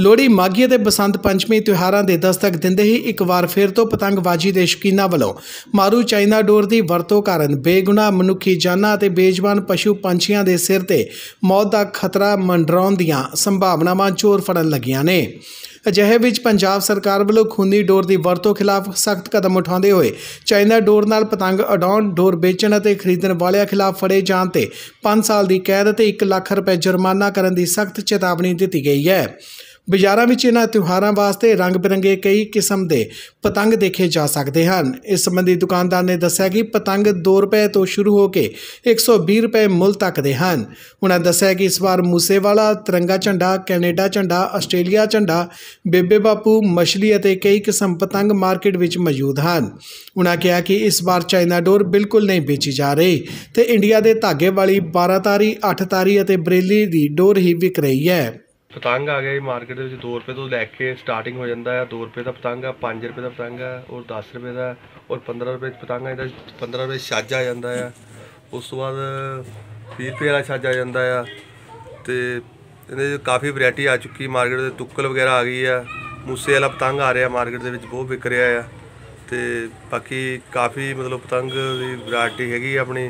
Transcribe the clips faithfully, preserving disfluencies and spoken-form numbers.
ਲੋਹੜੀ, ਮਾਘੀ ਅਤੇ ਬਸੰਤ ਪੰਚਮੀ ਤਿਉਹਾਰਾਂ ਦੇ ਦਸਤਕ ਦਿੰਦੇ ਹੀ ਇੱਕ ਵਾਰ ਫਿਰ ਤੋਂ ਪਤੰਗਬਾਜ਼ੀ ਦੇ ਸ਼ੌਕੀਨਾਂ ਵੱਲੋਂ ਮਾਰੂ ਚਾਈਨਾ ਡੋਰ ਦੀ ਵਰਤੋਂ ਕਾਰਨ ਬੇਗੁਨਾਹ ਮਨੁੱਖੀ ਜਾਨਾਂ ਅਤੇ ਬੇਜ਼ੁਬਾਨ ਪਸ਼ੂ ਪੰਛੀਆਂ ਦੇ ਸਿਰ ਤੇ ਮੌਤ ਦਾ ਖਤਰਾ ਮੰਡਰਾਉਣ ਦੀਆਂ ਸੰਭਾਵਨਾਵਾਂ ਜ਼ੋਰ ਫੜਨ ਲੱਗੀਆਂ ਨੇ। ਅਜਿਹੇ ਵਿੱਚ ਪੰਜਾਬ ਸਰਕਾਰ ਵੱਲੋਂ ਖੂਨੀ ਡੋਰ ਦੀ ਵਰਤੋਂ ਖਿਲਾਫ ਸਖਤ ਕਦਮ ਉਠਾਉਂਦੇ ਹੋਏ ਚਾਈਨਾ ਡੋਰ ਨਾਲ ਪਤੰਗ ਉਡਾਉਣ, ਡੋਰ ਵੇਚਣ ਅਤੇ ਖਰੀਦਣ ਵਾਲਿਆਂ ਖਿਲਾਫ ਫੜੇ ਜਾਣ ਤੇ ਪੰਜ ਸਾਲ ਦੀ ਕੈਦ ਅਤੇ ਇੱਕ ਲੱਖ ਰੁਪਏ ਜੁਰਮਾਨਾ ਕਰਨ ਦੀ ਸਖਤ ਚੇਤਾਵਨੀ ਦਿੱਤੀ ਗਈ ਹੈ। ਬਾਜ਼ਾਰਾਂ ਵਿੱਚ ਇਹਨਾਂ ਤਿਉਹਾਰਾਂ ਵਾਸਤੇ ਰੰਗ ਬਿਰੰਗੇ ਕਈ ਕਿਸਮ ਦੇ ਪਤੰਗ ਦੇਖੇ ਜਾ ਸਕਦੇ ਹਨ। ਇਸ ਸੰਬੰਧੀ ਦੁਕਾਨਦਾਰ ਨੇ ਦੱਸਿਆ ਕਿ ਪਤੰਗ ਦੋ ਰੁਪਏ ਤੋਂ ਸ਼ੁਰੂ ਹੋ ਕੇ ਇੱਕ ਸੌ ਵੀਹ ਰੁਪਏ ਮੁੱਲ ਤੱਕ ਦੇ ਹਨ। ਉਹਨਾਂ ਦੱਸਿਆ ਕਿ ਇਸ ਵਾਰ ਮੂਸੇਵਾਲਾ, ਤਿਰੰਗਾ ਝੰਡਾ, ਕੈਨੇਡਾ ਝੰਡਾ, ਆਸਟ੍ਰੇਲੀਆ ਝੰਡਾ, ਬੇਬੇ ਬਾਪੂ, ਮਛਲੀ ਅਤੇ ਕਈ ਕਿਸਮ ਪਤੰਗ ਮਾਰਕੀਟ ਵਿੱਚ ਮੌਜੂਦ ਹਨ। ਉਹਨਾਂ ਕਿਹਾ ਕਿ ਇਸ ਵਾਰ ਚਾਈਨਾ ਡੋਰ ਬਿਲਕੁਲ ਨਹੀਂ ਵੇਚੀ ਜਾ ਰਹੀ ਤੇ ਇੰਡੀਆ ਦੇ ਧਾਗੇ ਵਾਲੀ ਬਾਰਾਂ ਤਾਰੀ, ਅੱਠ ਤਾਰੀ ਅਤੇ ਬਰੇਲੀ ਦੀ ਡੋਰ ਹੀ ਵਿਕ ਰਹੀ ਹੈ। ਪਤੰਗ ਆ ਗਿਆ ਜੀ ਮਾਰਕੀਟ ਦੇ ਵਿੱਚ ਦੋ ਰੁਪਏ ਤੋਂ ਲੈ ਕੇ ਸਟਾਰਟਿੰਗ ਹੋ ਜਾਂਦਾ ਹੈ। ਦੋ ਰੁਪਏ ਦਾ ਪਤੰਗ ਆ, ਪੰਜ ਰੁਪਏ ਦਾ ਪਤੰਗ ਆ ਔਰ ਦਸ ਰੁਪਏ ਦਾ ਔਰ ਪੰਦਰਾਂ ਰੁਪਏ ਪਤੰਗ ਆ। ਇਹਦਾ ਪੰਦਰਾਂ ਰੁਪਏ ਛੱਜ ਆ ਜਾਂਦਾ ਆ। ਉਸ ਤੋਂ ਬਾਅਦ ਵੀਹ ਰੁਪਏ ਵਾਲਾ ਛੱਜ ਆ ਜਾਂਦਾ ਆ ਅਤੇ ਇਹਦੇ ਕਾਫੀ ਵੈਰਾਈਟੀ ਆ ਚੁੱਕੀ ਮਾਰਕੀਟ ਦੇ। ਤੁੱਕਲ ਵਗੈਰਾ ਆ ਗਈ ਆ। ਮੂਸੇ ਵਾਲਾ ਪਤੰਗ ਆ ਰਿਹਾ ਮਾਰਕੀਟ ਦੇ ਵਿੱਚ, ਬਹੁਤ ਵਿਕ ਰਿਹਾ ਆ। ਅਤੇ ਬਾਕੀ ਕਾਫੀ ਮਤਲਬ ਪਤੰਗ ਦੀ ਵੈਰਾਇਟੀ ਹੈਗੀ ਆਪਣੀ।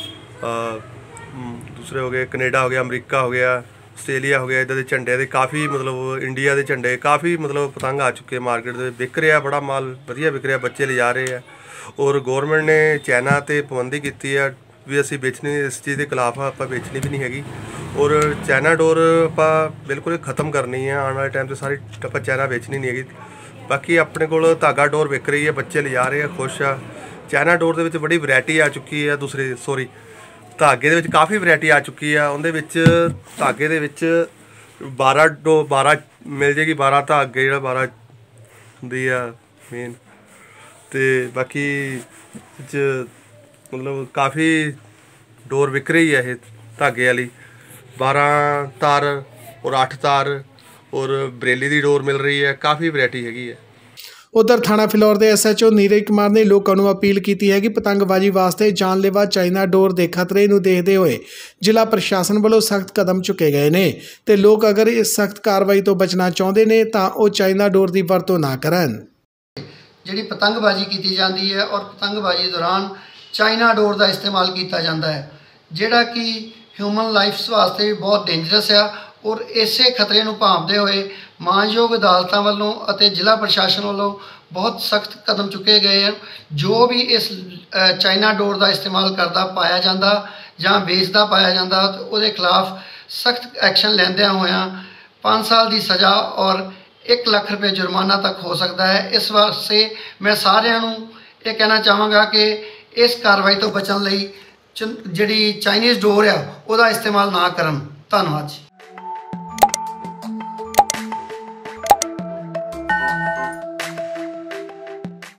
ਦੂਸਰੇ ਹੋ ਗਏ ਕੈਨੇਡਾ ਹੋ ਗਿਆ, ਅਮਰੀਕਾ ਹੋ ਗਿਆ, ਆਸਟ੍ਰੇਲੀਆ ਹੋ ਗਿਆ। ਇੱਦਾਂ ਦੇ ਝੰਡੇ ਦੇ ਕਾਫੀ ਮਤਲਬ ਇੰਡੀਆ ਦੇ ਝੰਡੇ ਕਾਫੀ ਮਤਲਬ ਪਤੰਗ ਆ ਚੁੱਕੇ ਮਾਰਕੀਟ ਦੇ। ਵਿਕ ਰਿਹਾ, ਬੜਾ ਮਾਲ ਵਧੀਆ ਵਿਕ ਰਿਹਾ, ਬੱਚੇ ਲਿਜਾ ਰਹੇ ਆ। ਔਰ ਗੌਰਮੈਂਟ ਨੇ ਚਾਈਨਾ 'ਤੇ ਪਾਬੰਦੀ ਕੀਤੀ ਆ ਵੀ ਅਸੀਂ ਵੇਚਣੀ, ਇਸ ਚੀਜ਼ ਦੇ ਖਿਲਾਫ ਆ, ਆਪਾਂ ਵੇਚਣੀ ਵੀ ਨਹੀਂ ਹੈਗੀ। ਔਰ ਚਾਈਨਾ ਡੋਰ ਆਪਾਂ ਬਿਲਕੁਲ ਖ਼ਤਮ ਕਰਨੀ ਆ। ਆਉਣ ਵਾਲੇ ਟਾਈਮ 'ਤੇ ਸਾਰੀ ਆਪਾਂ ਚਾਈਨਾ ਵੇਚਣੀ ਨਹੀਂ ਹੈਗੀ। ਬਾਕੀ ਆਪਣੇ ਕੋਲ ਧਾਗਾ ਡੋਰ ਵਿਕ ਰਹੀ ਹੈ, ਬੱਚੇ ਲਿਜਾ ਰਹੇ ਆ, ਖੁਸ਼ ਆ। ਚਾਈਨਾ ਡੋਰ ਦੇ ਵਿੱਚ ਬੜੀ ਵੈਰਾਇਟੀ ਆ ਚੁੱਕੀ ਆ। ਦੂਸਰੇ ਸੋਰੀ ਧਾਗੇ ਦੇ ਵਿੱਚ ਕਾਫੀ ਵੈਰਾਇਟੀ ਆ ਚੁੱਕੀ ਆ। ਉਹਦੇ ਵਿੱਚ ਧਾਗੇ ਦੇ ਵਿੱਚ ਬਾਰਾਂ ਡੋ ਬਾਰਾਂ ਮਿਲ ਜਾਏਗੀ, ਬਾਰਾਂ ਧਾਗੇ ਜਿਹੜਾ ਬਾਰਾਂ ਹੁੰਦੀ ਆ ਮੇਨ। ਅਤੇ ਬਾਕੀ 'ਚ ਮਤਲਬ ਕਾਫੀ ਡੋਰ ਵਿਕ ਰਹੀ ਹੈ। ਇਹ ਧਾਗੇ ਵਾਲੀ ਬਾਰਾਂ ਤਾਰ ਔਰ ਅੱਠ ਤਾਰ ਔਰ ਬਰੇਲੀ ਦੀ ਡੋਰ ਮਿਲ ਰਹੀ ਹੈ। ਕਾਫੀ ਵੈਰਾਇਟੀ ਹੈਗੀ ਹੈ। ਉਧਰ ਥਾਣਾ ਫਿਲੌਰ ਦੇ S H O Neeraj Kumar ਨੇ ਲੋਕਾਂ ਨੂੰ ਅਪੀਲ ਕੀਤੀ ਹੈ ਕਿ ਪਤੰਗਬਾਜ਼ੀ ਵਾਸਤੇ ਜਾਨਲੇਵਾ ਚਾਈਨਾ ਡੋਰ ਦੇ ਖਤਰੇ ਨੂੰ ਦੇਖਦੇ ਹੋਏ ਜ਼ਿਲ੍ਹਾ ਪ੍ਰਸ਼ਾਸਨ ਵੱਲੋਂ ਸਖਤ ਕਦਮ ਚੁੱਕੇ ਗਏ ਨੇ ਤੇ ਲੋਕ ਅਗਰ ਇਸ ਸਖਤ ਕਾਰਵਾਈ ਤੋਂ ਬਚਣਾ ਚਾਹੁੰਦੇ ਨੇ ਤਾਂ ਉਹ ਚਾਈਨਾ ਡੋਰ ਦੀ ਵਰਤੋਂ ਨਾ ਕਰਨ। ਜਿਹੜੀ ਪਤੰਗਬਾਜ਼ੀ ਕੀਤੀ ਜਾਂਦੀ ਹੈ ਔਰ ਪਤੰਗਬਾਜ਼ੀ ਦੌਰਾਨ ਚਾਈਨਾ ਡੋਰ ਦਾ ਇਸਤੇਮਾਲ ਕੀਤਾ ਜਾਂਦਾ ਹੈ, ਜਿਹੜਾ ਕਿ ਹਿਊਮਨ ਲਾਈਫਸ ਵਾਸਤੇ ਬਹੁਤ ਡੇਂਜਰਸ ਆ। ਔਰ ਇਸੇ ਖਤਰੇ ਨੂੰ ਭਾਂਪਦੇ ਹੋਏ ਮਾਣਯੋਗ ਅਦਾਲਤਾਂ ਵੱਲੋਂ ਅਤੇ ਜ਼ਿਲ੍ਹਾ ਪ੍ਰਸ਼ਾਸਨ ਵੱਲੋਂ ਬਹੁਤ ਸਖਤ ਕਦਮ ਚੁੱਕੇ ਗਏ ਹਨ। ਜੋ ਵੀ ਇਸ ਚਾਈਨਾ ਡੋਰ ਦਾ ਇਸਤੇਮਾਲ ਕਰਦਾ ਪਾਇਆ ਜਾਂਦਾ ਜਾਂ ਵੇਚਦਾ ਪਾਇਆ ਜਾਂਦਾ ਤਾਂ ਉਹਦੇ ਖਿਲਾਫ ਸਖਤ ਐਕਸ਼ਨ ਲੈਂਦਿਆਂ ਹੋਇਆਂ ਪੰਜ ਸਾਲ ਦੀ ਸਜ਼ਾ ਔਰ ਇੱਕ ਲੱਖ ਰੁਪਏ ਜੁਰਮਾਨਾ ਤੱਕ ਹੋ ਸਕਦਾ ਹੈ। ਇਸ ਵਾਸਤੇ ਮੈਂ ਸਾਰਿਆਂ ਨੂੰ ਇਹ ਕਹਿਣਾ ਚਾਹਾਂਗਾ ਕਿ ਇਸ ਕਾਰਵਾਈ ਤੋਂ ਬਚਣ ਲਈ ਜਿਹੜੀ ਚਾਈਨੀਜ਼ ਡੋਰ ਆ ਉਹਦਾ ਇਸਤੇਮਾਲ ਨਾ ਕਰਨ। ਧੰਨਵਾਦ ਜੀ।